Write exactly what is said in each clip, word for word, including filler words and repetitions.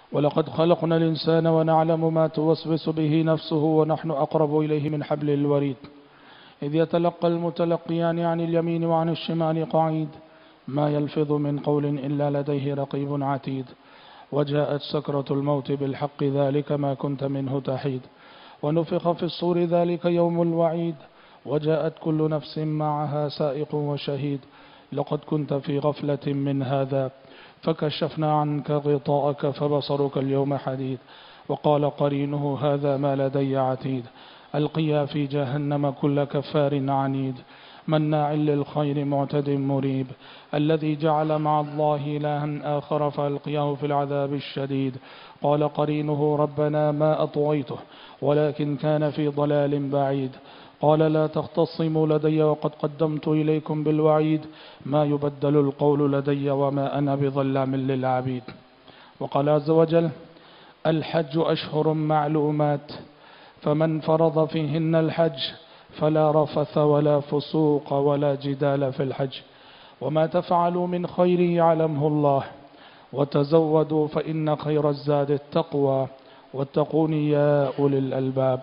ولقد خلقنا الإنسان ونعلم ما توسوس به نفسه ونحن أقرب إليه من حبل الوريد إذ يتلقى المتلقيان عن اليمين وعن الشمال قعيد ما يلفظ من قول إلا لديه رقيب عتيد وجاءت سكرة الموت بالحق ذلك ما كنت منه تحيد ونفخ في الصور ذلك يوم الوعيد وجاءت كل نفس معها سائق وشهيد لقد كنت في غفلة من هذا فكشفنا عنك غطاءك فبصرك اليوم حديد وقال قرينه هذا ما لدي عتيد ألقيا في جهنم كل كفار عنيد مناع للخير معتد مريب الذي جعل مع الله إلها آخر فألقياه في العذاب الشديد قال قرينه ربنا ما أطويته ولكن كان في ضلال بعيد قال لا تختصموا لدي وقد قدمت إليكم بالوعيد ما يبدل القول لدي وما أنا بظلام للعبيد وقال عز وجل الحج أشهر معلومات فمن فرض فيهن الحج فلا رفث ولا فسوق ولا جدال في الحج وما تفعلوا من خير يعلمه الله وتزودوا فإن خير الزاد التقوى واتقون يا أولي الألباب.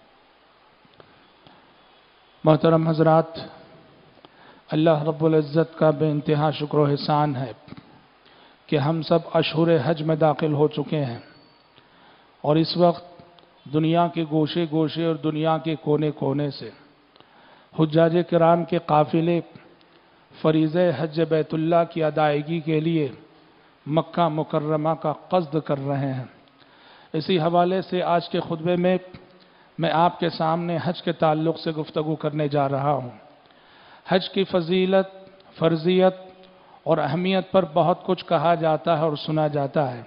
محترم حضرات، اللہ رب العزت کا بے انتہا شکر و احسان ہے کہ ہم سب اشہر حج میں داخل ہو چکے ہیں اور اس وقت دنیا کے گوشے گوشے اور دنیا کے کونے کونے سے حجاج کرام کے قافلے فریضہ حج بیت اللہ کی ادائیگی کے لیے مکہ مکرمہ کا قصد کر رہے ہیں۔ اسی حوالے سے آج کے خطبے میں میں آپ کے سامنے حج کے تعلق سے گفتگو کرنے جا رہا ہوں۔ حج کی فضیلت، فرضیت اور اہمیت پر بہت کچھ کہا جاتا ہے اور سنا جاتا ہے۔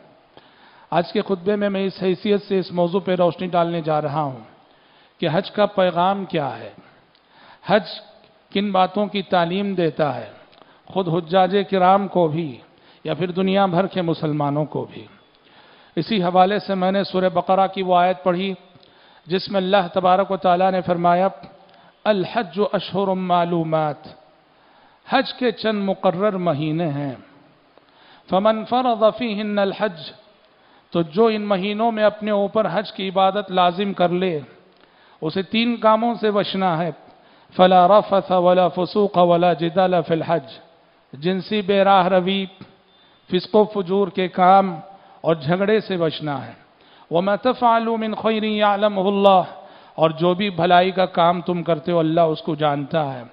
آج کے خطبے میں میں اس حیثیت سے اس موضوع پہ روشنی ڈالنے جا رہا ہوں کہ حج کا پیغام کیا ہے، حج کن باتوں کی تعلیم دیتا ہے، خود حجاج کرام کو بھی یا پھر دنیا بھر کے مسلمانوں کو بھی۔ اسی حوالے سے میں نے سورہ بقرہ کی وہ آیت پڑھی جس میں اللہ تبارک و تعالیٰ نے فرمایا الحج اشہر معلومات، حج کے چند مقرر مہینے ہیں، فمن فرض فیہن الحج، تو جو ان مہینوں میں اپنے اوپر حج کی عبادت لازم کر لے اسے تین کاموں سے بچنا ہے، فلا رفث ولا فسوق ولا جدال فی الحج، جنسی بے راہ روی، فسق و فجور کے کام اور جھگڑے سے بچنا ہے، وما تفعلوا من خیر یعلمہ اللہ، اور جو بھی بھلائی کا کام تم کرتے ہو اللہ اس کو جانتا ہے،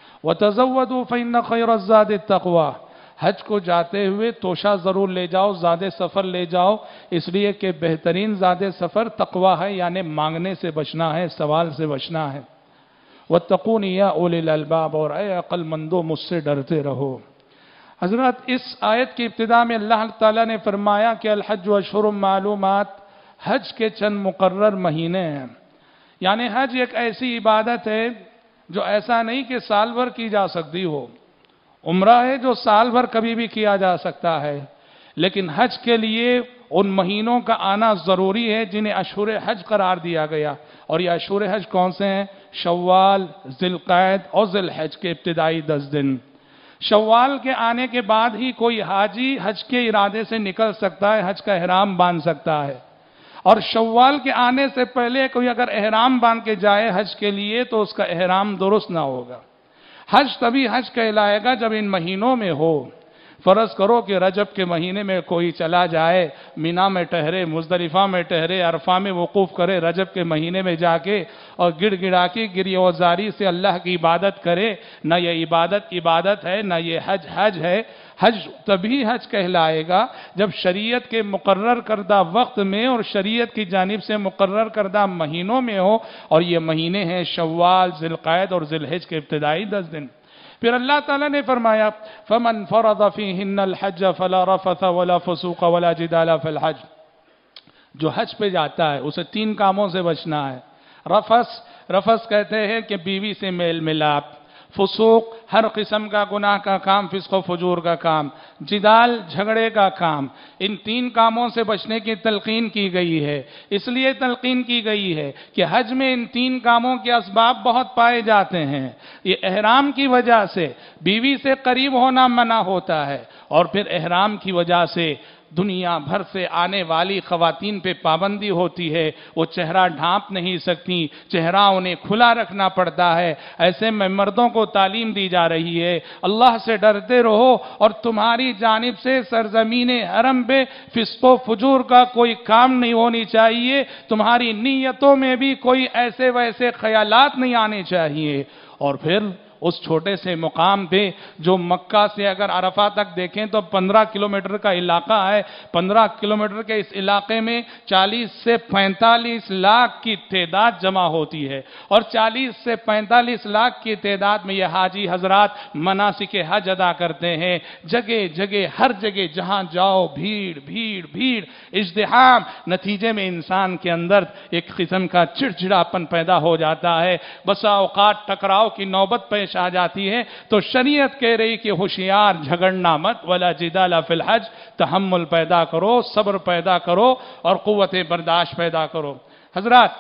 وتزودوا فإن خیر الزاد التقوی، حج کو جاتے ہوئے توشہ ضرور لے جاؤ، زاد سفر لے جاؤ، اس لیے کہ بہترین زاد سفر تقوی ہے، یعنی مانگنے سے بچنا ہے، سوال سے بچنا ہے۔ واتقون یا اولی الالباب، اور اے عقل مندو مجھ سے ڈرتے رہو۔ حضرات، اس آیت کی ابتدا میں اللہ تعالیٰ نے فرمایا کہ الحج اشہر معلومات، حج کے چند مقرر مہینے ہیں، یعنی حج ایک ایسی عبادت ہے جو ایسا نہیں کہ سال بھر کی جا سکتی ہو، عمرہ ہے جو سال بھر کبھی بھی کیا جا سکتا ہے، لیکن حج کے لیے ان مہینوں کا آنا ضروری ہے جنہیں اشہر حج قرار دیا گیا، اور یہ اشہر حج کون سے ہیں؟ شوال، ذی القعدہ اور ذی الحج کے ابتدائی دس دن۔ شوال کے آنے کے بعد ہی کوئی حاجی حج کے ارادے سے نکل سکتا ہے، حج کا احرام باندھ سکتا ہے، اور شوال کے آنے سے پہلے کوئی اگر احرام باندھ کے جائے حج کے لیے تو اس کا احرام درست نہ ہوگا۔ حج تبھی حج کہلائے گا جب ان مہینوں میں ہو۔ فرض کرو کہ رجب کے مہینے میں کوئی چلا جائے، مینا میں ٹہرے، مزدلفہ میں ٹہرے، عرفہ میں وقوف کرے، رجب کے مہینے میں جا کے اور گڑ گڑا کی گریہ وزاری سے اللہ کی عبادت کرے، نہ یہ عبادت عبادت ہے، نہ یہ حج حج ہے۔ حج تبھی حج کہلائے گا جب شریعت کے مقرر کردہ وقت میں اور شریعت کی جانب سے مقرر کردہ مہینوں میں ہو، اور یہ مہینے ہیں شوال، ذی القعدہ اور ذی الحج کے ابتدائی دس دن۔ پھر اللہ تعالیٰ نے فرمایا فَمَنْ فَرَضَ فِيهِنَّ الْحَجَّ فَلَا رَفَثَ وَلَا فُسُوقَ وَلَا جِدَالَ فِي الْحَجِّ، جو حج پہ جاتا ہے اسے تین کاموں سے بچنا ہے۔ رفث، رفث کہتے ہیں کہ بیوی سے میل ملاپ، فسوق ہر قسم کا گناہ کا کام، فسق و فجور کا کام، جدال جھگڑے کا کام، ان تین کاموں سے بچنے کی تلقین کی گئی ہے۔ اس لیے تلقین کی گئی ہے کہ حج میں ان تین کاموں کے اسباب بہت پائے جاتے ہیں۔ یہ احرام کی وجہ سے بیوی سے قریب ہونا منع ہوتا ہے، اور پھر احرام کی وجہ سے دنیا بھر سے آنے والی خواتین پہ پابندی ہوتی ہے، وہ چہرہ ڈھانپ نہیں سکتی، چہرہ انہیں کھلا رکھنا پڑتا ہے۔ ایسے میں مردوں کو تعلیم دی جا رہی ہے، اللہ سے ڈرتے رہو اور تمہاری جانب سے سرزمین حرم پہ فسق و فجور کا کوئی کام نہیں ہونی چاہیے، تمہاری نیتوں میں بھی کوئی ایسے ویسے خیالات نہیں آنے چاہیے۔ اور پھر اس چھوٹے سے مقام پہ جو مکہ سے اگر عرفہ تک دیکھیں تو پندرہ کلومیٹر کا علاقہ ہے، پندرہ کلومیٹر کے اس علاقے میں چالیس سے پینتالیس لاکھ کی تعداد جمع ہوتی ہے، اور چالیس سے پینتالیس لاکھ کی تعداد میں یہ حاجی حضرات مناسک حج ادا کرتے ہیں۔ جگہ جگہ ہر جگہ جہاں جاؤ بھیڑ بھیڑ بھیڑ ازدحام، نتیجے میں انسان کے اندر ایک قسم کا چڑچڑاپن پیدا ہو جاتا ہے، بسا اوقات ٹکراؤ کی نوبت پیش آ جاتی ہے۔ تو شریعت کہہ رہی کہ ہوشیار، جھگڑنا مت، ولا جدال فی الحج، تحمل پیدا کرو، صبر پیدا کرو اور قوت برداشت پیدا کرو۔ حضرات،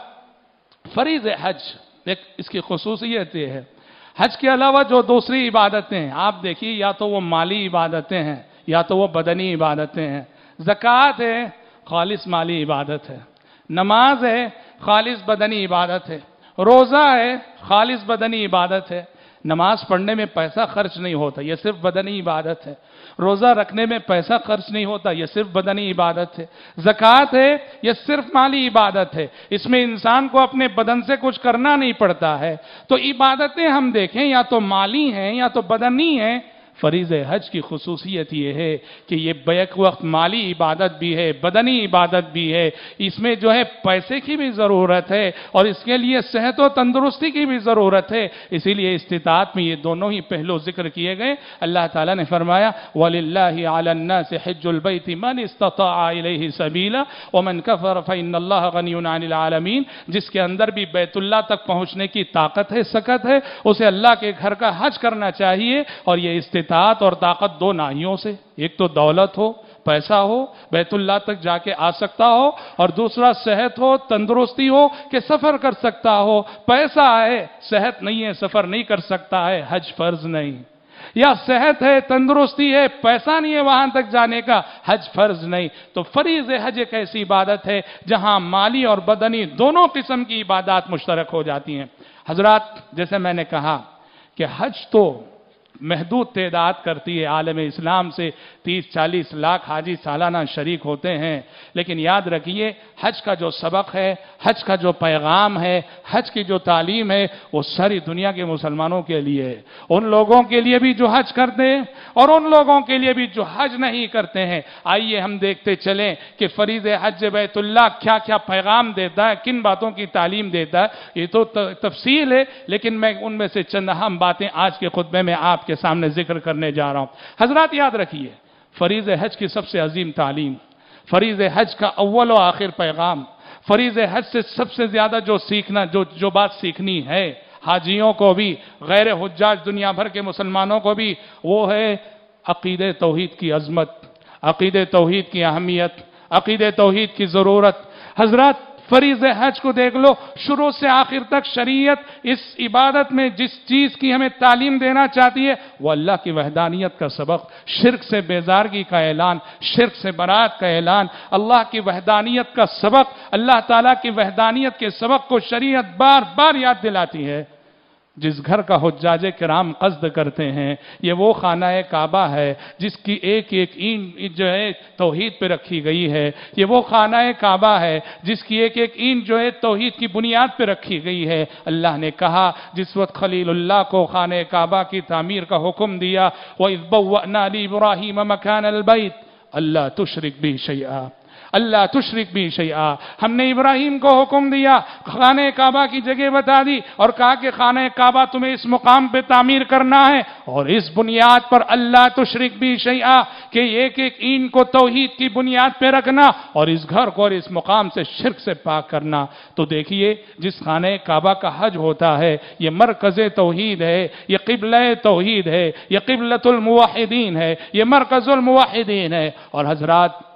فریض حج ایک اس کی خصوصیت یہ ہے، حج کے علاوہ جو دوسری عبادتیں ہیں آپ دیکھیے، یا تو وہ مالی عبادتیں ہیں یا تو وہ بدنی عبادتیں ہیں۔ زکوٰۃ ہے، خالص مالی عبادت ہے۔ نماز ہے، خالص بدنی عبادت ہے۔ روزہ ہے، خالص بدنی عبادت ہے۔ نماز پڑھنے میں پیسہ خرچ نہیں ہوتا، یہ صرف بدنی عبادت ہے۔ روزہ رکھنے میں پیسہ خرچ نہیں ہوتا، یہ صرف بدنی عبادت ہے۔ زکوٰۃ ہے، یہ صرف مالی عبادت ہے، اس میں انسان کو اپنے بدن سے کچھ کرنا نہیں پڑتا ہے۔ تو عبادتیں ہم دیکھیں یا تو مالی ہیں یا تو بدنی ہیں۔ فریض حج کی خصوصیت یہ ہے کہ یہ بیک وقت مالی عبادت بھی ہے، بدنی عبادت بھی ہے، اس میں جو ہے پیسے کی بھی ضرورت ہے اور اس کے لیے صحت و تندرستی کی بھی ضرورت ہے، اسی لیے استطاعت میں یہ دونوں ہی پہلو ذکر کیے گئے۔ اللہ تعالیٰ نے فرمایا وَلِلَّهِ عَلَى النَّاسِ حِجُّ الْبَيْتِ مَنِ اسْتَطَاعَ إِلَيْهِ سَبِيلًا وَمَنْ كَفَرَ فَإِنَّ اللَّهَ غَنِيٌّ عَنِ الْعَالَمِينَ، جس کے اندر بھی بیت اللہ تک پہنچنے کی طاقت ہے، سکت ہے، اسے اللہ کے گھر کا حج کرنا چاہیے۔ اور یہ استطاعت اور طاقت دو ناحیوں سے، ایک تو دولت ہو، پیسہ ہو، بیت اللہ تک جا کے آ سکتا ہو، اور دوسرا صحت ہو، تندرستی ہو کہ سفر کر سکتا ہو۔ پیسہ ہے، صحت نہیں ہے، سفر نہیں کر سکتا ہے، حج فرض نہیں، یا صحت ہے، تندرستی ہے، پیسہ نہیں ہے وہاں تک جانے کا، حج فرض نہیں۔ تو فریض حج ایک ایسی عبادت ہے جہاں مالی اور بدنی دونوں قسم کی عبادات مشترک ہو جاتی ہیں۔ حضرات، جیسے میں نے کہا کہ حج تو محدود تعداد کرتی ہے، عالم اسلام سے تیس چالیس لاکھ حاجی سالانہ شریک ہوتے ہیں، لیکن یاد رکھیے حج کا جو سبق ہے، حج کا جو پیغام ہے، حج کی جو تعلیم ہے، وہ ساری دنیا کے مسلمانوں کے لیے ہے، ان لوگوں کے لیے بھی جو حج کرتے ہیں اور ان لوگوں کے لیے بھی جو حج نہیں کرتے ہیں۔ آئیے ہم دیکھتے چلیں کہ فریض حج بیت اللہ کیا کیا پیغام دیتا ہے، کن باتوں کی تعلیم دیتا ہے۔ یہ تو تفصیل ہے، لیکن میں ان میں سے چند اہم باتیں آج کے خطبے میں آپ کے سامنے ذکر کرنے جا رہا ہوں۔ حضرات یاد رکھیے، فریض حج کی سب سے عظیم تعلیم، فریض حج کا اول و آخر پیغام، فریض حج سے سب سے زیادہ جو سیکھنا جو جو بات سیکھنی ہے حاجیوں کو بھی، غیر حجاج دنیا بھر کے مسلمانوں کو بھی، وہ ہے عقیدہ توحید کی عظمت، عقیدہ توحید کی اہمیت، عقیدہ توحید کی ضرورت۔ حضرات فریض حج کو دیکھ لو، شروع سے آخر تک شریعت اس عبادت میں جس چیز کی ہمیں تعلیم دینا چاہتی ہے وہ اللہ کی وحدانیت کا سبق، شرک سے بیزارگی کا اعلان، شرک سے برات کا اعلان، اللہ کی وحدانیت کا سبق، اللہ تعالیٰ کی وحدانیت کے سبق کو شریعت بار بار یاد دلاتی ہے۔ جس گھر کا حجاج کرام قصد کرتے ہیں، یہ وہ خانہ کعبہ ہے جس کی ایک ایک اینٹ جو ہے توحید پہ رکھی گئی ہے، یہ وہ خانہ کعبہ ہے جس کی ایک ایک اینٹ جو ہے توحید کی بنیاد پہ رکھی گئی ہے۔ اللہ نے کہا جس وقت خلیل اللہ کو خانہ کعبہ کی تعمیر کا حکم دیا، وَإِذْ بَوَّأْنَا لِإِبْرَاهِيمَ مَكَانَ الْبَيْتِ أَلَّا تُشْرِكْ بِهِ شَيْئًا اللہ تشرک بھی شیئا، ہم نے ابراہیم کو حکم دیا، خانہ کعبہ کی جگہ بتا دی اور کہا کہ خانہ کعبہ تمہیں اس مقام پہ تعمیر کرنا ہے اور اس بنیاد پر اللہ تشرک بھی شیئا کہ ایک ایک اینٹ کو توحید کی بنیاد پہ رکھنا اور اس گھر کو اور اس مقام سے شرک سے پاک کرنا۔ تو دیکھیے جس خانہ کعبہ کا حج ہوتا ہے یہ مرکز توحید ہے، یہ قبلہ توحید ہے، یہ قبلۃ الموحدین ہے، یہ مرکز الموحدین ہے۔ اور حضرات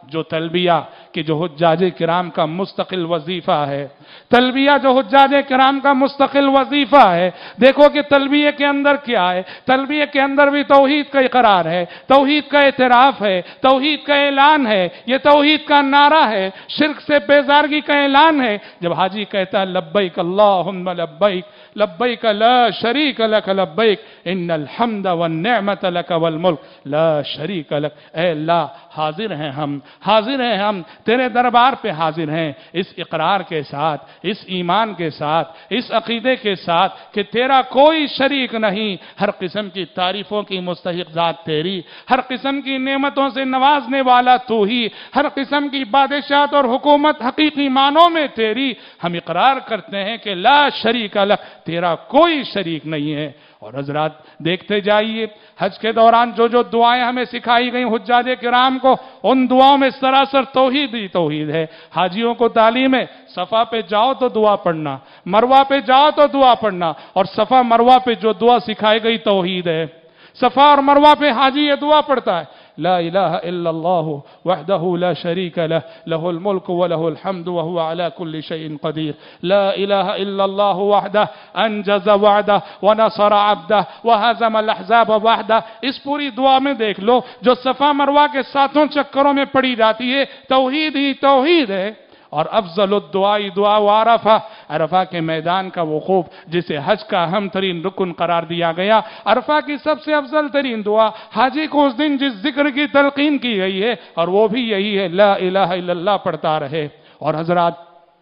जो तलबिया कि जो हुज्जाज किराम का मुस्तकिल वजीफा है, तलबिया जो हुज्जाज किराम का मुस्तकिल वजीफा है। देखो कि तलबिया के अंदर क्या है, तलबिया के अंदर भी तौहीद का इकरार है, तौहीद का एतराफ है, तौहीद का ऐलान है, ये तौहीद का नारा है, शिर्क से बेजारगी का ऐलान है। जब हाजी कहता है लब्बैक अल्लाहुम्मा लब्बैक लब्बैक ला शरीक लक लब्बैक इन्नल हम्द वन निअमत लक वल मुल्क ला शरीक लक, ऐ अल्लाह हाजिर हैं हम, हाजिर हैं हम तेरे दरबार पे हाजिर हैं, इस इकरार के साथ, इस ईमान के साथ, इस अकीदे के साथ कि तेरा कोई शरीक नहीं, हर किस्म की तारीफों की मुस्तहिक जात तेरी, हर किस्म की नेमतों से नवाजने वाला तू ही, हर किस्म की बादशाहत और हुकूमत हकीकी मानों में तेरी। हम इकरार करते हैं कि ला शरीक लक, तेरा कोई शरीक नहीं है। और हजरात देखते जाइए हज के दौरान जो जो दुआएं हमें सिखाई गई हुज्जाज किराम को, उन दुआओं में सरासर तौहीद ही तौहीद है। हाजियों को तालीम है, सफा पे जाओ तो दुआ पढ़ना, मरवा पे जाओ तो दुआ पढ़ना, और सफा मरवा पे जो दुआ सिखाई गई तौहीद है। सफा और मरवा पे हाजी ये दुआ पढ़ता है, ला इलाहा इल्लल्लाहु वहदहु ला शरीका लह लहुल मुल्क व लहुल हम्द व हुवा अला कुल्ली शैइन कदीर, ला इलाहा इल्लल्लाहु वहदह अंजज़ वअदह व नसर अब्दह व हज़म अल अहज़ाब वहदह। इस पूरी दुआ में देख लो जो सफा मरवा के सातों चक्करों में पढ़ी जाती है, तौहीद ही तौहीद है। और अफजल दुआई दुआ अरफा, अरफा के मैदान का वकूफ जिसे हज का अहम तरीन रुकन करार दिया गया, अरफा की सबसे अफजल तरीन दुआ हाजी को उस दिन जिस जिक्र की तलकीन की गई है, और वो भी यही है ला इलाहा इल्लल्लाह पढ़ता रहे। और हजरात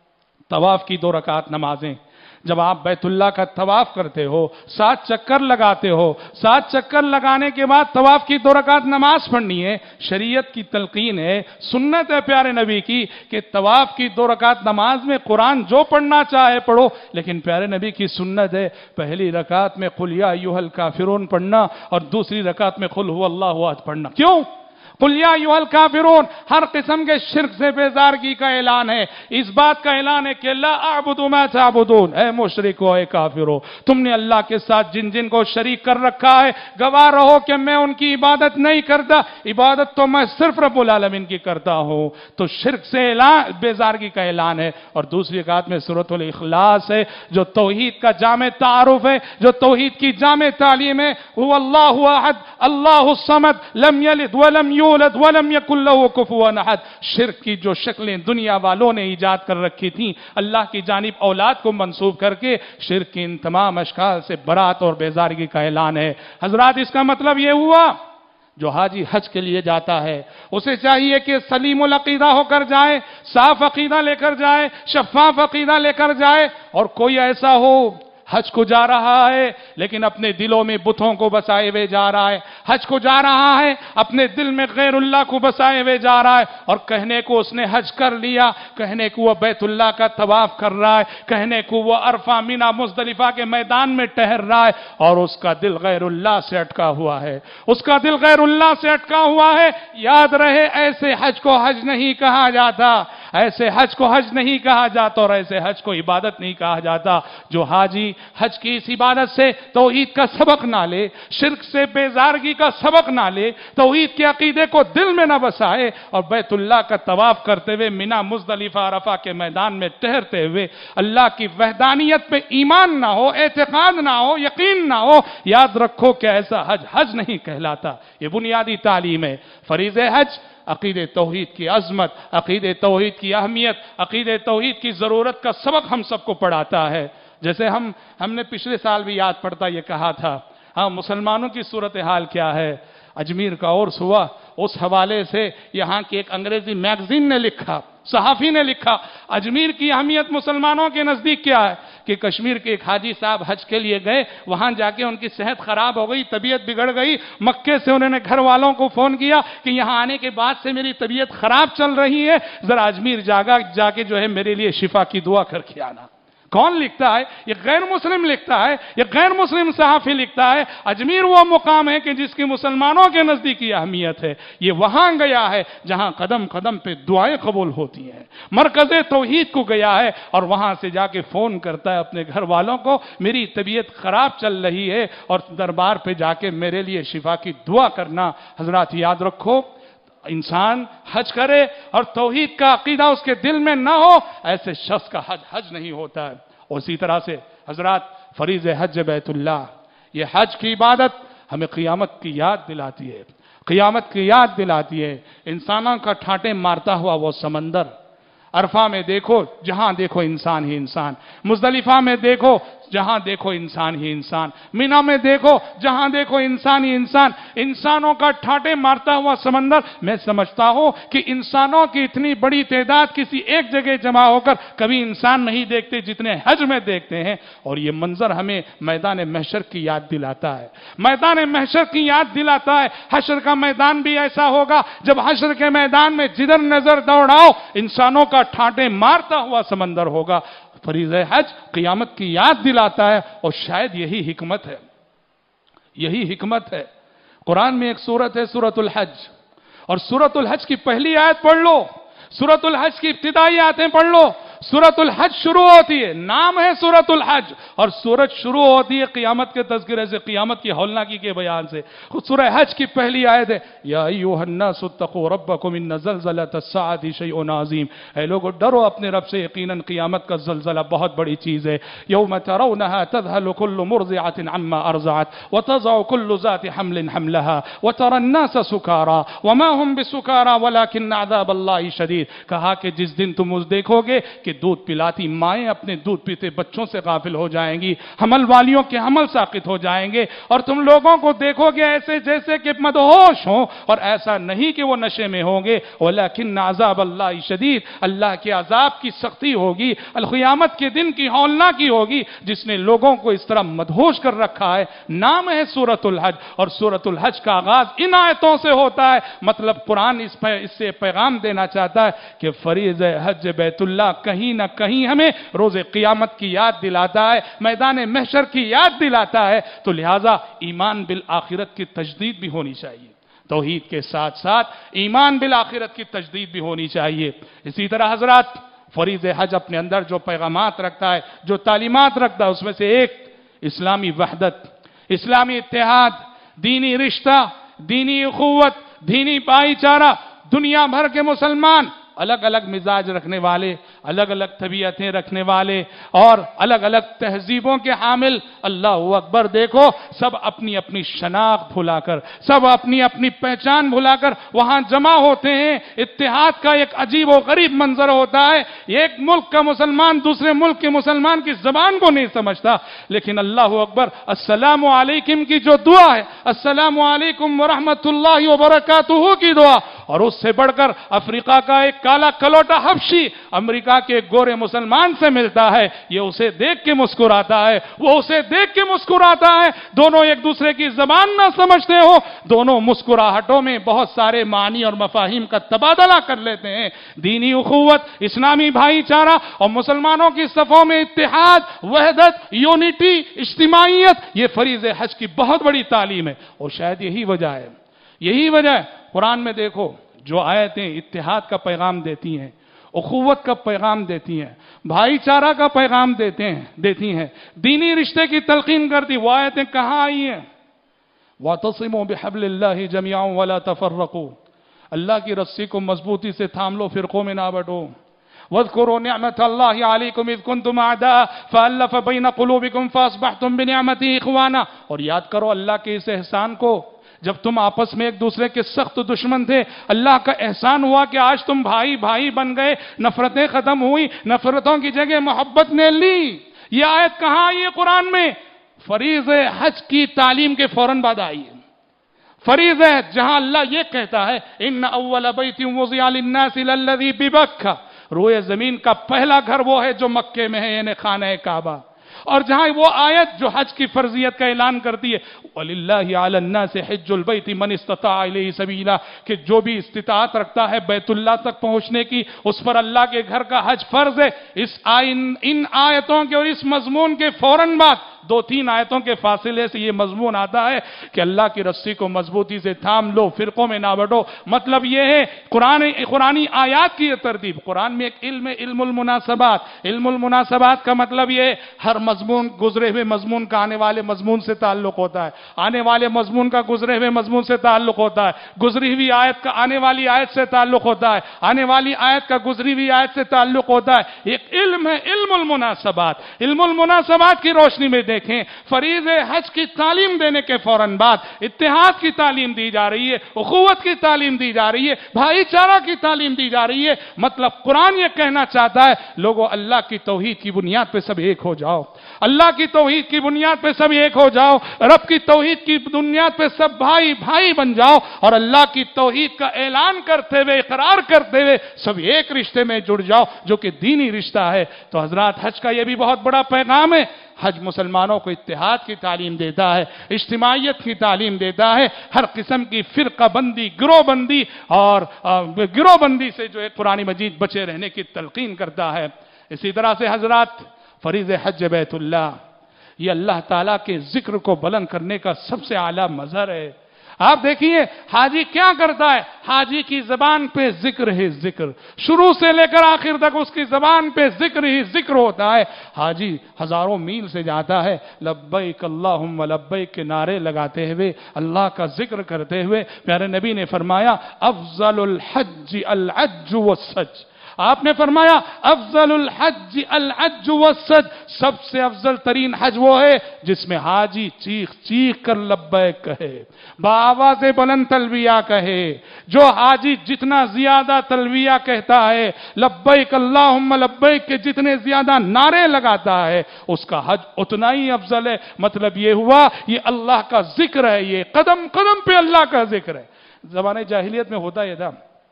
तवाफ की दो रकात नमाजें, जब आप बैतुल्लाह का तवाफ करते हो, सात चक्कर लगाते हो, सात चक्कर लगाने के बाद तवाफ की दो रकात नमाज पढ़नी है। शरीयत की तलकीन है, सुन्नत है प्यारे नबी की कि तवाफ की दो रकात नमाज में कुरान जो पढ़ना चाहे पढ़ो, लेकिन प्यारे नबी की सुन्नत है पहली रकात में कुल या अय्युहल काफिरून पढ़ना और दूसरी रकात में कुल हुवल्लाहु अहद पढ़ना। क्यों? कुल या अय्युहल काफिरून हर किस्म के शिर्क से बेजारगी का ऐलान है, इस बात का ऐलान है कि ला अअबुदु मा तअबुदून, ऐ मुशरिको ऐ काफिरो, तुमने अल्लाह के साथ जिन जिन को शरीक कर रखा है गवाह रहो कि मैं उनकी इबादत नहीं करता, इबादत तो मैं सिर्फ रब्बुल आलमीन की करता हूं। तो शिर्क से ऐलान बेजारगी का ऐलान है। और दूसरी रकात में सूरतुल इखलास है जो तौहीद का जामे तारुफ है, जो तौहीद की जामे तालीम है। हुवल्लाहु अहद अल्लाहु समद लम यलिद वलम यूलद वलम यकुल लहू कुफुवन अहद। शिर्क की जो शक्लें दुनिया वालों ने ईजाद कर रखी थी अल्लाह की जानिब औलाद को मंसूब करके, शिर्क की इन तमाम अशकाल से बरात और बेजारगी का ऐलान है। हजरात इसका मतलब यह हुआ जो हाजी हज के लिए जाता है उसे चाहिए कि सलीमुल अकीदा होकर जाए, साफ अकीदा लेकर जाए, शफाफ अकीदा लेकर जाए। और कोई ऐसा हो हज को जा रहा है लेकिन अपने दिलों में बुतों को बसाए हुए जा रहा है, हज को जा रहा है अपने दिल में गैरुल्लाह को बसाए हुए जा रहा है, और कहने को उसने हज कर लिया, कहने को वह बैतुल्लाह का तवाफ कर रहा है, कहने को वह अरफा मिना मुजदलिफा के मैदान में ठहर रहा है, और उसका दिल गैरुल्लाह से अटका हुआ है, उसका दिल गैरुल्लाह से अटका हुआ है। याद रहे ऐसे हज को हज नहीं कहा जाता, ऐसे हज को हज नहीं कहा जाता, और ऐसे हज को इबादत नहीं कहा जाता। जो हाजी हज की इस इबादत से तौहीद का सबक ना ले, शिर्क से बेजारगी का सबक ना ले, तौहीद के अकीदे को दिल में ना बसाए, और बैतुल्लाह का तवाफ करते हुए मिना मुजदलिफा अरफा के मैदान में ठहरते हुए अल्लाह की वहदानियत पे ईमान ना हो, एतकाद ना हो, यकीन ना हो, याद रखो कि ऐसा हज हज नहीं कहलाता। ये बुनियादी तालीम है। फरीज़े हज अकीदे तौहीद की अजमत, अकीदे तौहीद की अहमियत, अकीदे तौहीद की ज़रूरत का सबक हम सबको पढ़ाता है। जैसे हम हमने पिछले साल भी याद पड़ता ये कहा था, हाँ मुसलमानों की सूरत हाल क्या है। अजमेर का उर्स हुआ, उस हवाले से यहाँ की एक अंग्रेजी मैगजीन ने लिखा, सहाफ़ी ने लिखा, अजमेर की अहमियत मुसलमानों के नज़दीक क्या है कि कश्मीर के एक हाजी साहब हज के लिए गए, वहां जाके उनकी सेहत खराब हो गई, तबीयत बिगड़ गई। मक्के से उन्होंने घर वालों को फोन किया कि यहां आने के बाद से मेरी तबीयत खराब चल रही है, जरा अजमेर जागा जाके जो है मेरे लिए शिफा की दुआ करके आना। कौन लिखता है? ये गैर मुस्लिम लिखता है, ये गैर मुस्लिम सहाफ़ी लिखता है। अजमेर वो मुकाम है कि जिसकी मुसलमानों के नजदीक की अहमियत है। ये वहां गया है जहां कदम कदम पे दुआएं कबूल होती हैं, मरकज़े तौहीद को गया है, और वहां से जाके फोन करता है अपने घर वालों को, मेरी तबीयत खराब चल रही है और दरबार पे जाके मेरे लिए शिफा की दुआ करना। हजरात याद रखो, انسان حج کرے اور توحید کا عقیدہ اس کے دل میں نہ ہو، ایسے شخص کا حج حج نہیں ہوتا ہے۔ اور اسی طرح سے حضرات فریض حج بیت اللہ، یہ حج کی عبادت ہمیں قیامت کی یاد دلاتی ہے، قیامت کی یاد دلاتی ہے۔ انسانوں کا ٹھاٹے مارتا ہوا وہ سمندر، عرفہ میں دیکھو جہاں دیکھو انسان ہی انسان، مزدلفہ میں دیکھو جہاں دیکھو انسان ہی انسان، مینا میں دیکھو جہاں دیکھو انسان ہی انسان، انسانوں کا ٹھاٹے مارتا ہوا سمندر۔ میں سمجھتا ہوں کہ انسانوں کی اتنی بڑی تعداد کسی ایک جگہ جمع ہو کر کبھی انسان نہیں دیکھتے جتنے حج میں دیکھتے ہیں، اور یہ منظر ہمیں میدان محشر کی یاد دلاتا ہے، میدان محشر کی یاد دلاتا ہے۔ حشر کا میدان بھی ایسا ہوگا جب حشر کے میدان میں جدھر نظر دوڑاؤ انسانوں کا ٹھاٹے مارتا ہوا سمندر ہوگا۔ فریضہ حج قیامت کی یاد دلاتا ہے، اور شاید یہی حکمت ہے، یہی حکمت ہے۔ قرآن میں ایک سورت ہے سورۃ الحج، اور سورۃ الحج کی پہلی آیت پڑھ لو، سورۃ الحج کی ابتدائی آیتیں پڑھ لو، سورۃ الحج شروع ہوتی ہے، نام ہے سورۃ الحج، اور سورت شروع ہوتی ہے قیامت کے تذکرے سے، قیامت کی ہولناکی کے بیان سے۔ سورہ حج کی پہلی آیت ہے یا ایھا الناس اتقوا ربکم ان زلزلۃ الساعۃ شیء عظیم، اے لوگو ڈرو اپنے رب سے، یقیناً قیامت کا زلزلہ بہت بڑی چیز ہے۔ یوم ترونها تذهل كل مرضعۃ عما ارضعت وتضع كل ذات حمل حملها وترى الناس سکارى وما هم بسکارى ولكن عذاب الله شدید، کہا کہ جس دن تم اس دیکھو گے کہ دودھ پلاتی مائیں اپنے دودھ پیتے بچوں سے غافل ہو جائیں گی، حمل والیوں کے حمل ساقط ہو جائیں گے، اور تم لوگوں کو دیکھو گے ایسے جیسے کہ مدہوش ہوں، اور ایسا نہیں کہ وہ نشے میں ہوں گے، ولیکن عذاب اللہ شدید، اللہ کے عذاب کی سختی ہوگی، القیامت کے دن کی ہولناکی ہوگی جس نے لوگوں کو اس طرح مدہوش کر رکھا ہے۔ نام ہے سورۃ الحج، اور سورۃ الحج کا آغاز ان آیتوں سے ہوتا ہے۔ مطلب قرآن اس پہ اس سے پیغام دینا چاہتا ہے کہ فریضہ حج بیت اللہ کہیں نہ کہیں ہمیں روز قیامت کی یاد دلاتا ہے، میدان محشر کی یاد دلاتا ہے، تو لہٰذا ایمان بالآخرت کی تجدید بھی ہونی چاہیے، توحید کے ساتھ ساتھ ایمان بالآخرت کی تجدید بھی ہونی چاہیے۔ اسی طرح حضرات فریضہ حج اپنے اندر جو پیغامات رکھتا ہے، جو تعلیمات رکھتا ہے، اس میں سے ایک اسلامی وحدت، اسلامی اتحاد، دینی رشتہ، دینی اخوت، دینی بھائی چارہ۔ دنیا بھر کے مسلمان الگ الگ مزاج رکھنے والے، الگ الگ طبیعتیں رکھنے والے، اور الگ الگ تہذیبوں کے حامل، اللہ اکبر، دیکھو سب اپنی اپنی شناخت بھلا کر، سب اپنی اپنی پہچان بھلا کر وہاں جمع ہوتے ہیں۔ اتحاد کا ایک عجیب و غریب منظر ہوتا ہے، ایک ملک کا مسلمان دوسرے ملک کے مسلمان کی زبان کو نہیں سمجھتا، لیکن اللہ اکبر، السلام علیکم کی جو دعا ہے، السلام علیکم ورحمۃ اللہ وبرکاتہ کی دعا، اور اس سے بڑھ کر افریقہ کا ایک کالا کلوٹا حبشی امریکہ کے گورے مسلمان سے ملتا ہے، یہ اسے دیکھ کے مسکراتا ہے، وہ اسے دیکھ کے مسکراتا ہے، دونوں ایک دوسرے کی زبان نہ سمجھتے ہو، دونوں مسکراہٹوں میں بہت سارے معنی اور مفاہیم کا تبادلہ کر لیتے ہیں۔ دینی اخوت، اسلامی بھائی چارہ، اور مسلمانوں کی صفوں میں اتحاد، وحدت، یونٹی، اجتماعیت، یہ فریضہ حج کی بہت بڑی تعلیم ہے، اور شاید یہی وجہ ہے، یہی وجہ ہے قرآن میں دیکھو جو آیتیں اتحاد کا پیغام دیتی ہیں، اخوت کا پیغام دیتی ہیں، بھائی چارہ کا پیغام دیتے ہیں دیتی ہیں، دینی رشتے کی تلقین کرتی، وہ آیتیں کہاں آئی ہیں؟ وَاعْتَصِمُوا بِحَبْلِ اللَّهِ جَمِيعًا وَلَا تَفَرَّقُوا، اللہ کی رسی کو مضبوطی سے تھام لو، فرقوں میں نہ بٹو۔ وَاذْكُرُوا نِعْمَةَ اللَّهِ عَلَيْكُمْ إِذْ كُنْتُمْ أَعْدَاءً فَأَلَّفَ بَيْنَ قُلُوبِكُمْ فَأَصْبَحْتُمْ بِنِعْمَتِهِ إِخْوَانًا، اور یاد کرو اللہ کے اس احسان کو، جب تم آپس میں ایک دوسرے کے سخت دشمن تھے، اللہ کا احسان ہوا کہ آج تم بھائی بھائی بن گئے، نفرتیں ختم ہوئی، نفرتوں کی جگہ محبت نے لی۔ یہ آیت کہاں آئی ہے قرآن میں؟ فریضہ حج کی تعلیم کے فوراً بعد آئی ہے۔ فریضہ جہاں اللہ یہ کہتا ہے ان اول بیت وضع للناس للذی ببکہ، روئے زمین کا پہلا گھر وہ ہے جو مکے میں ہے، یعنی خانہ کعبہ، اور جہاں وہ آیت جو حج کی فرضیت کا اعلان کرتی ہے وَلِلَّهِ عَلَى النَّاسِ حِجُّ الْبَيْتِ مَنِ اسْتَطَاعَ إِلَيْهِ سَبِيلًا، کہ جو بھی استطاعت رکھتا ہے بیت اللہ تک پہنچنے کی، اس پر اللہ کے گھر کا حج فرض ہے۔ اس آئین ان آیتوں کے اور اس مضمون کے فوراً بعد دو تین آیتوں کے فاصلے سے یہ مضمون آتا ہے کہ اللہ کی رسی کو مضبوطی سے تھام لو، فرقوں میں نہ بٹو۔ مطلب یہ ہے قرآن قرآنی آیات کی یہ ترتیب۔ قرآن میں ایک علم ہے، علم المناسبات۔ علم المناسبات کا مطلب یہ ہے ہر مضمون گزرے ہوئے مضمون کا آنے والے مضمون سے تعلق ہوتا ہے، آنے والے مضمون کا گزرے ہوئے مضمون سے تعلق ہوتا ہے، گزری ہوئی آیت کا آنے والی آیت سے تعلق ہوتا ہے، آنے والی آیت کا گزری ہوئی آیت سے تعلق ہوتا ہے۔ ایک علم ہے علم المناسبات۔ علم المناسبات کی روشنی میں دیکھیں، فریض حج کی تعلیم دینے کے فوراً بعد اتحاد کی تعلیم دی جا رہی ہے، اخوت کی تعلیم دی جا رہی ہے، بھائی چارہ کی تعلیم دی جا رہی ہے۔ مطلب قرآن یہ کہنا چاہتا ہے لوگوں اللہ کی توحید کی بنیاد پہ سب ایک ہو جاؤ، اللہ کی توحید کی بنیاد پہ سب ایک ہو جاؤ، رب کی توحید کی بنیاد پہ سب بھائی بھائی بن جاؤ، اور اللہ کی توحید کا اعلان کرتے ہوئے اقرار کرتے ہوئے سب ایک رشتے میں جڑ جاؤ جو کہ دینی رشتہ ہے۔ تو حضرات حج کا یہ بھی بہت بڑا پیغام ہے۔ حج مسلمانوں کو اتحاد کی تعلیم دیتا ہے، اجتماعیت کی تعلیم دیتا ہے، ہر قسم کی فرقہ بندی، گروہ بندی اور گروہ بندی سے جو ہے قرآن مجید بچے رہنے کی تلقین کرتا ہے۔ اسی طرح سے حضرات فریض حج بیت اللہ یہ اللہ تعالیٰ کے ذکر کو بلند کرنے کا سب سے اعلیٰ مظہر ہے۔ آپ دیکھیے حاجی کیا کرتا ہے، حاجی کی زبان پہ ذکر ہی ذکر، شروع سے لے کر آخر تک اس کی زبان پہ ذکر ہی ذکر ہوتا ہے۔ حاجی ہزاروں میل سے جاتا ہے لبیک اللہم لبیک کے نعرے لگاتے ہوئے، اللہ کا ذکر کرتے ہوئے۔ پیارے نبی نے فرمایا افضل الحج العج والسج، آپ نے فرمایا افضل الحج العج والسج، سب سے افضل ترین حج وہ ہے جس میں حاجی چیخ چیخ کر لبیک کہے، بآواز بلند تلبیہ کہے۔ جو حاجی جتنا زیادہ تلبیہ کہتا ہے، لبیک اللہم لبیک کے جتنے زیادہ نعرے لگاتا ہے، اس کا حج اتنا ہی افضل ہے۔ مطلب یہ ہوا یہ اللہ کا ذکر ہے، یہ قدم قدم پہ اللہ کا ذکر ہے۔ زمانہ جاہلیت میں ہوتا یہ تھا،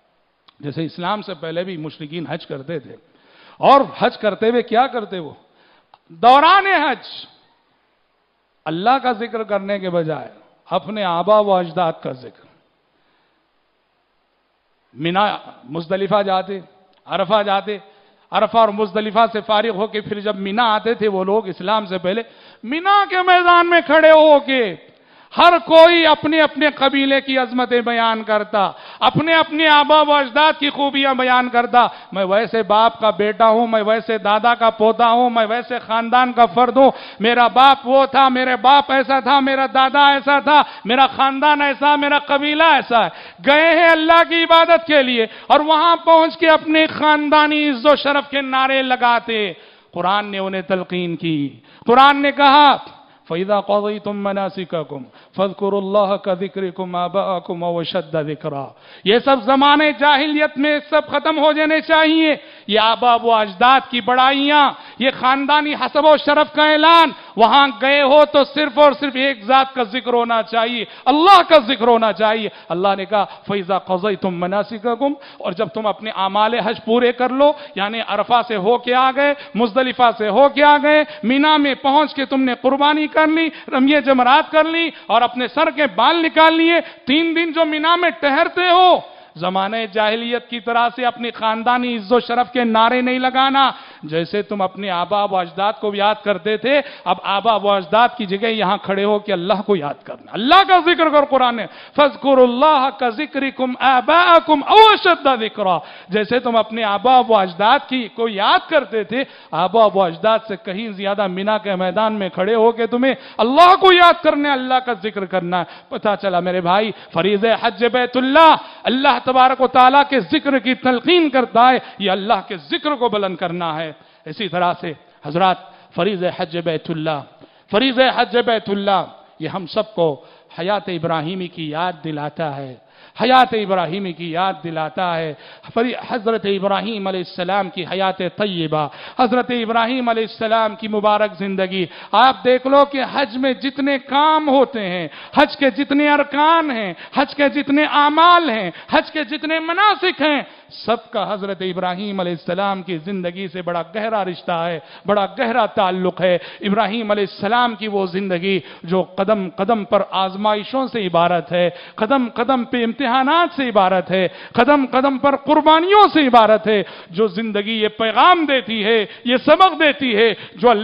جیسے اسلام سے پہلے بھی مشرکین حج کرتے تھے، اور حج کرتے ہوئے کیا کرتے وہ دوران حج اللہ کا ذکر کرنے کے بجائے اپنے آبا و اجداد کا ذکر۔ مینا مزدلفہ جاتے، عرفہ جاتے، عرفہ اور مزدلفہ سے فارغ ہو کے پھر جب مینا آتے تھے وہ لوگ اسلام سے پہلے مینا کے میدان میں کھڑے ہو کے ہر کوئی اپنے اپنے قبیلے کی عظمتیں بیان کرتا، اپنے اپنے آبا و اجداد کی خوبیاں بیان کرتا۔ میں ویسے باپ کا بیٹا ہوں، میں ویسے دادا کا پوتا ہوں، میں ویسے خاندان کا فرد ہوں، میرا باپ وہ تھا، میرے باپ ایسا تھا، میرا دادا ایسا تھا، میرا خاندان ایسا، میرا قبیلہ ایسا ہے۔ گئے ہیں اللہ کی عبادت کے لیے اور وہاں پہنچ کے اپنے خاندانی عز و شرف کے نعرے لگاتے۔ قرآن نے انہیں تلقین کی، قرآن نے کہا فَإِذَا قَضَيْتُم مَّنَاسِكَكُمْ فَاذْكُرُوا اللَّهَ كَذِكْرِكُمْ آبَاءَكُمْ أَوْ أَشَدَّ ذِكْرًا۔ یہ سب زمانے جاہلیت میں سب ختم ہو جانے چاہیے۔ یہ آبا و اجداد کی بڑائیاں، یہ خاندانی حسب و شرف کا اعلان، وہاں گئے ہو تو صرف اور صرف ایک ذات کا ذکر ہونا چاہیے، اللہ کا ذکر ہونا چاہیے۔ اللہ نے کہا فَإِذَا قَضَيْتُم مَّنَاسِكَكُمْ، اور جب تم اپنے اعمال حج پورے کر لو، یعنی عرفہ سے ہو کے آ گئے، مزدلفہ سے ہو کے آ گئے، مینا میں پہنچ کے تم نے قربانی کر لی، رمیہ جمرات کر لی اور اپنے سر کے بال نکال لیے، تین دن جو مینا میں ٹہرتے ہو، زمانہ جاہلیت کی طرح سے اپنی خاندانی عز و شرف کے نعرے نہیں لگانا۔ جیسے تم اپنے آبا و اجداد کو یاد کرتے تھے، اب آبا و اجداد کی جگہ یہاں کھڑے ہو کہ اللہ کو یاد کرنا، اللہ کا ذکر کر۔ قرآن نے فَاذْكُرُوا اللَّهَ كَذِكْرِكُمْ آبَاءَكُمْ أَوْ أَشَدَّ ذِكْرًا، جیسے تم اپنے آبا و اجداد کی کو یاد کرتے تھے، آبا و اجداد سے کہیں زیادہ مینا کے میدان میں کھڑے ہو کے تمہیں اللہ کو یاد کرنا، اللہ کا ذکر کرنا ہے۔ پتہ چلا میرے بھائی فریض حج بیت اللہ اللہ تبارک و تعالیٰ کے ذکر کی تلقین کرتا ہے، یہ اللہ کے ذکر کو بلند کرنا ہے۔ اسی طرح سے حضرات فریض حج بیت اللہ فریض حج بیت اللہ یہ ہم سب کو حیات ابراہیمی کی یاد دلاتا ہے، حیات ابراہیمی کی یاد دلاتا ہے۔ حضرت ابراہیم علیہ السلام کی حیات طیبہ، حضرت ابراہیم علیہ السلام کی مبارک زندگی، آپ دیکھ لو کہ حج میں جتنے کام ہوتے ہیں، حج کے جتنے ارکان ہیں، حج کے جتنے اعمال ہیں، حج کے جتنے مناسک ہیں، سب کا حضرت ابراہیم علیہ السلام کی زندگی سے بڑا گہرا رشتہ ہے، بڑا گہرا تعلق ہے۔ ابراہیم علیہ السلام کی وہ زندگی جو قدم قدم پر آزمائشوں سے عبارت ہے، قدم قدم پہ امتحانات سے عبارت ہے، قدم قدم پر قربانیوں سے عبارت ہے، جو زندگی یہ پیغام دیتی ہے، یہ سبق دیتی ہے، جو اللہ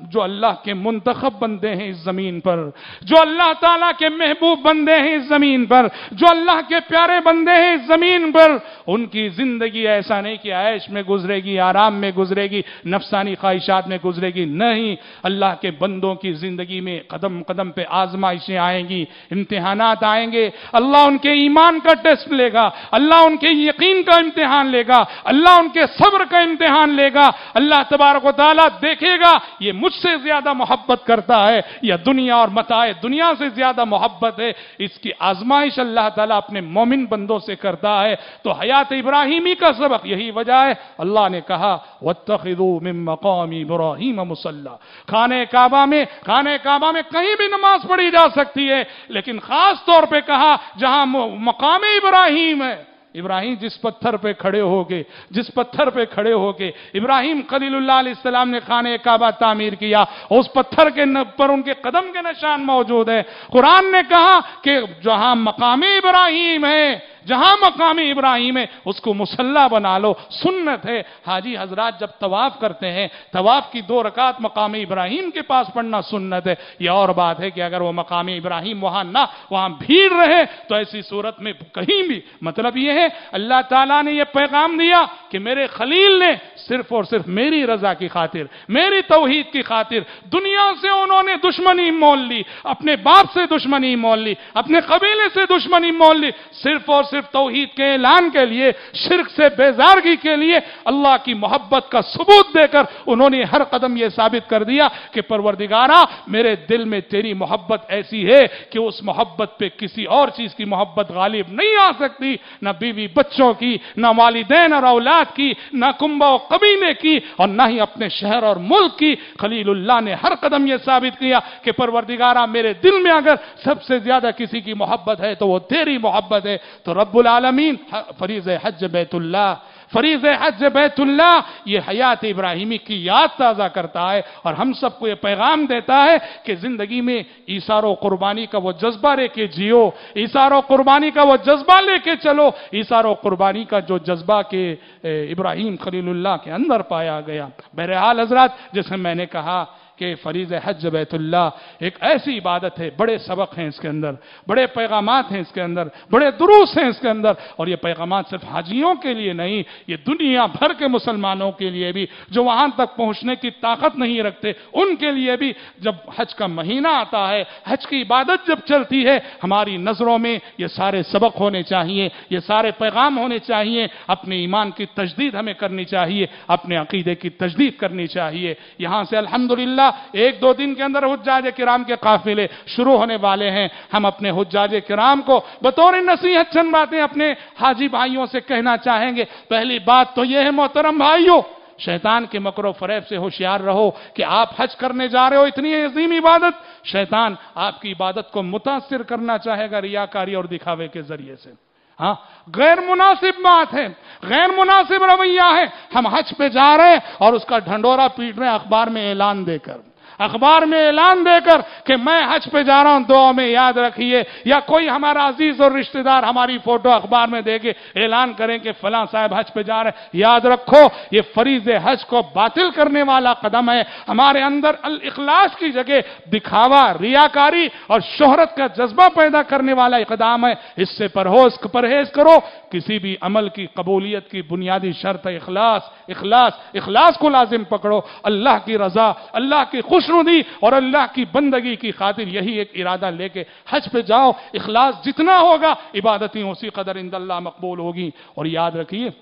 जो अल्लाह के मुंतखब बंदे हैं इस जमीन पर, जो अल्लाह ताला के महबूब बंदे हैं इस जमीन पर, जो अल्लाह के प्यारे बंदे हैं इस जमीन पर, उनकी जिंदगी ऐसा नहीं कि ऐश में गुजरेगी, आराम में गुजरेगी, नफसानी ख्वाहिशात में गुजरेगी। नहीं, अल्लाह के बंदों की जिंदगी में कदम कदम पे आजमाइशें आएंगी, इम्तिहानात आएंगे। अल्लाह उनके ईमान का टेस्ट लेगा, अल्लाह उनके यकीन का इम्तिहान लेगा, अल्लाह उनके सब्र का इम्तिहान लेगा। अल्लाह तबारक व तआला देखेगा ये मुझसे ज्यादा मोहब्बत करता है या दुनिया और मताए दुनिया से ज्यादा मोहब्बत है। इसकी आजमाइश अल्लाह ताला अपने मोमिन बंदों से करता है। तो हयात इब्राहिमी का सबक यही वजह है। अल्लाह ने कहा वत्तखिदू मिन मकाम इब्राहिम मुसल्ला, खाने काबा में खाने काबा में कहीं भी नमाज पढ़ी जा सकती है, लेकिन खास तौर पे कहा जहां मकाम इब्राहिम है। इब्राहिम जिस पत्थर पे खड़े होके जिस पत्थर पे खड़े होके इब्राहिम खलीलुल्लाह अलैहिस्सलाम ने खाने काबा तामीर किया, उस पत्थर के पर उनके कदम के निशान मौजूद है। कुरान ने कहा कि जहां मकाम इब्राहिम है, जहां मकाम इब्राहिम है उसको मुसल्ला बना लो, सुन्नत है। हाजी हजरात जब तवाफ करते हैं, तवाफ की दो रकात मकाम इब्राहिम के पास पढ़ना सुन्नत है। यह और बात है कि अगर वो मकाम इब्राहिम वहां ना वहां भीड़ रहे तो ऐसी सूरत में कहीं भी, मतलब यह है अल्लाह ताला ने यह पैगाम दिया कि मेरे खलील ने सिर्फ और सिर्फ मेरी रजा की खातिर, मेरी तौहीद की खातिर दुनिया से उन्होंने दुश्मनी मोल ली, अपने बाप से दुश्मनी मोल ली, अपने कबीले से दुश्मनी मोल ली, सिर्फ और सिर्फ तौहीद के ऐलान के लिए, शिर्क से बेजारगी के लिए, अल्लाह की मोहब्बत का सबूत देकर उन्होंने हर कदम यह साबित कर दिया कि परवरदिगारा मेरे दिल में तेरी मोहब्बत ऐसी है कि उस मोहब्बत पे किसी और चीज की मोहब्बत गालिब नहीं आ सकती, न बीवी बच्चों की, न वालिदैन और औलाद की, न कुंबा और कबीले की, और न ही अपने शहर और मुल्क की। खलीलुल्लाह ने हर कदम यह साबित किया कि परवरदिगारा मेरे दिल में अगर सबसे ज्यादा किसी की मोहब्बत है तो वो तेरी मोहब्बत है। तो रब्बुल आलमीन फरीज़ हज बैतुल्लाह फरीज़ हज बैतुल्लाह ये हयात इब्राहिमी की याद ताज़ा करता है और हम सबको ये पैगाम देता है कि जिंदगी में ईसार कुर्बानी का वो जज्बा लेके जियो, ईसार कुर्बानी का वो जज्बा लेके चलो, ईसार कुर्बानी का जो जज्बा के इब्राहिम खलीलुल्लाह के अंदर पाया गया। बहरहाल हजरत, जैसे मैंने कहा कि फरीज़ हज बैतुल्लाह एक ऐसी इबादत है, बड़े सबक हैं इसके अंदर, बड़े पैगामात हैं इसके अंदर, बड़े दुरूस हैं इसके अंदर। और ये पैगामात सिर्फ हाजियों के लिए नहीं, ये दुनिया भर के मुसलमानों के लिए भी, जो वहां तक पहुंचने की ताकत नहीं रखते उनके लिए भी। जब हज का महीना आता है, हज की इबादत जब चलती है, हमारी नजरों में ये सारे सबक होने चाहिए, ये सारे पैगाम होने चाहिए। अपने ईमान की तजदीद हमें करनी चाहिए, अपने अकीदे की तजदीद करनी चाहिए। यहां से अल्हम्दुलिल्लाह एक दो दिन के अंदर हुज्जाज किराम के काफिले शुरू होने वाले हैं। हम अपने हुज्जाज किराम को बतौर नसीहत चंद बातें अपने हाजी भाइयों से कहना चाहेंगे। पहली बात तो यह है मोहतरम भाइयों, शैतान के मकरो फरेब से होशियार रहो कि आप हज करने जा रहे हो, इतनी अजीम इबादत, शैतान आपकी इबादत को मुतासिर करना चाहेगा रियाकारी और दिखावे के जरिए से। हाँ, गैर मुनासिब बात है, गैर मुनासिब रवैया है। हम हज पे जा रहे हैं और उसका ढंडोरा पीट रहे हैं अखबार में ऐलान देकर, अखबार में ऐलान देकर कि मैं हज पे जा रहा हूं, दुआ में याद रखिए। या कोई हमारा अजीज और रिश्तेदार हमारी फोटो अखबार में देके ऐलान करें कि फलां साहब हज पे जा रहे हैं। याद रखो, ये फरीज हज को बातिल करने वाला कदम है। हमारे अंदर अल इखलास की जगह दिखावा, रियाकारी और शोहरत का जज्बा पैदा करने वाला इक़दाम है। इससे परहेज परहेज करो। किसी भी अमल की कबूलियत की बुनियादी शर्त है इखलास। इखलास इखलास को लाजिम पकड़ो। अल्लाह की रजा, अल्लाह की खुशनुदी और अल्लाह की बंदगी की खातिर यही एक इरादा लेके हज पे जाओ। इखलास जितना होगा इबादतें उसी कदर इंदल्लाह मकबूल होगी। और याद रखिए,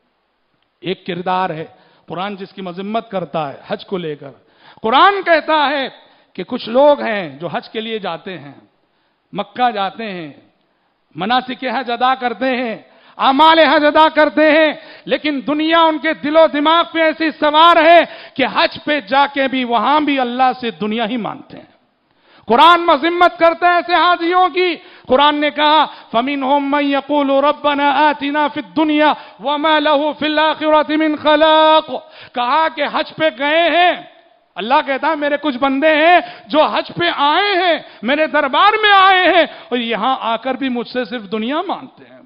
एक किरदार है कुरान जिसकी मजम्मत करता है हज को लेकर। कुरान कहता है कि कुछ लोग हैं जो हज के लिए जाते हैं, मक्का जाते हैं, मनासिक हज अदा करते हैं, आमाल हज अदा करते हैं, लेकिन दुनिया उनके दिलो दिमाग पे ऐसी सवार है कि हज पे जाके भी वहां भी अल्लाह से दुनिया ही मांगते हैं। कुरान मज़म्मत करता है ऐसे हाजियों की। कुरान ने कहा फमिनहुम मन यक़ूलु रब्बना आतिना फिद दुनिया वमा लहु फिल आखिरति मिन खलाक़। कहा कि हज पे गए हैं, अल्लाह कहता है मेरे कुछ बंदे हैं जो हज पे आए हैं, मेरे दरबार में आए हैं और यहां आकर भी मुझसे सिर्फ दुनिया मांगते हैं।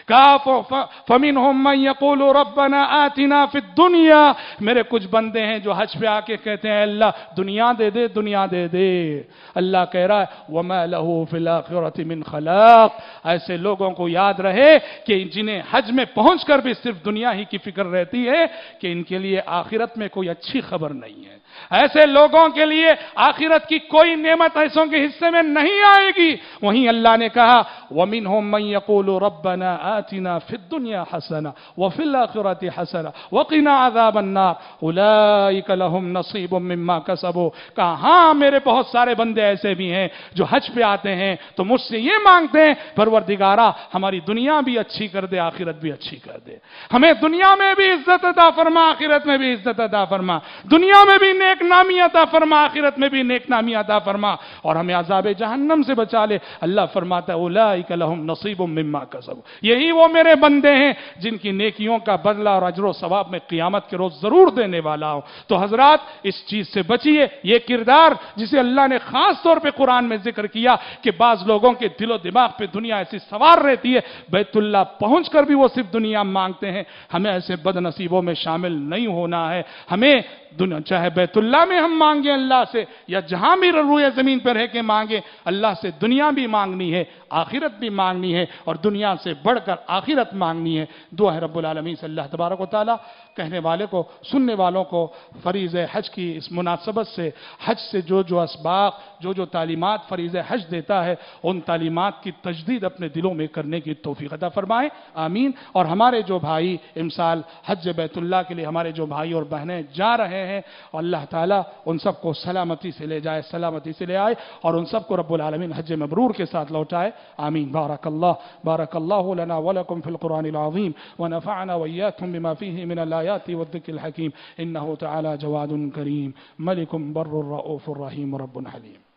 کہا فمنہم من یقول ربنا آتنا فی الدنیا، میرے کچھ بندے ہیں جو حج پہ آ کے کہتے ہیں اللہ دنیا دے دے دنیا دے دے۔ اللہ کہہ رہا ہے وما لہ فی الآخرۃ من خلاق، ایسے لوگوں کو یاد رہے کہ جنہیں حج میں پہنچ کر بھی صرف دنیا ہی کی فکر رہتی ہے کہ ان کے لیے آخرت میں کوئی اچھی خبر نہیں ہے، ایسے لوگوں کے لیے آخرت کی کوئی نعمت ایسوں کے حصے میں نہیں آئے گی۔ وہیں اللہ نے کہا وَمِنْهُمْ مَنْ يَقُولُ رَبَّنَا آتِنَا فِي الدُّنْيَا حَسَنَةً وَفِي الْآخِرَةِ حَسَنَةً وَقِنَا عَذَابَ النَّارِ أُولَئِكَ لَهُمْ نَصِيبٌ مِّمَّا كَسَبُوا، کہا ہاں میرے بہت سارے بندے ایسے بھی ہیں جو حج پہ آتے ہیں تو مجھ سے یہ مانگتے ہیں پروردگارا ہماری دنیا بھی اچھی کر دے آخرت بھی اچھی کر دے، ہمیں دنیا میں بھی عزت عطا فرما آخرت میں بھی عزت عطا فرما، دنیا میں بھی نیک نامی عطا فرما آخرت میں بھی نیک نامی عطا فرما، اور ہمیں عذاب جہنم سے بچا لے۔ اللہ فرماتا ہے اولئک لہم نصیب مما کسبوا، یہی وہ میرے بندے ہیں جن کی نیکیوں کا بدلہ اور اجر و ثواب میں قیامت کے روز ضرور دینے والا ہوں۔ تو حضرات اس چیز سے بچیے، یہ کردار جسے اللہ نے خاص طور پہ قرآن میں ذکر کیا کہ بعض لوگوں کے دل و دماغ پہ دنیا ایسی سوار رہتی ہے بیت اللہ پہنچ کر بھی وہ صرف دنیا مانگتے ہیں، ہمیں ایسے بد نصیبوں میں شامل نہیں ہونا ہے۔ ہمیں چاہے بیت اللہ میں ہم مانگیں اللہ سے یا جہاں بھی روئے زمین پر رہ کے مانگیں، اللہ سے دنیا بھی مانگنی ہے آخرت بھی مانگنی ہے، اور دنیا سے بڑھ کر آخرت مانگنی ہے۔ دعا ہے رب العالمین سے اللہ تبارک و تعالی کہنے والے کو سننے والوں کو فریض حج کی اس مناسبت سے حج سے جو جو اسباق جو جو تعلیمات فریض حج دیتا ہے ان تعلیمات کی تجدید اپنے دلوں میں کرنے کی توفیق عطا فرمائے، آمین۔ اور ہمارے جو بھائی امسال حج بیت اللہ کے لیے ہمارے جو بھائی اور بہنیں جا رہے ہیں اور اللہ تعالیٰ ان سب کو سلامتی سے لے جائے، سلامتی سے لے آئے، اور ان سب کو رب العالمین حج مبرور کے ساتھ لوٹائے، آمین۔ بارک اللہ بارک اللہ لنا ولکم فی القرآن العظیم ونفعنا وإياكم بما فيه من الآيات والذكر الحكيم إنه تعالى جواد كريم ملك بر رؤوف رحيم رب حليم۔